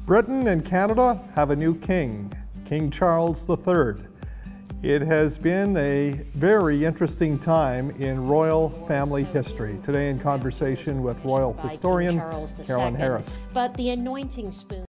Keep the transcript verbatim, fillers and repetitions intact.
Britain and Canada have a new king, King Charles the Third. It has been a very interesting time in royal family history. Today in conversation with royal historian Carolyn Harris. But the anointing spoon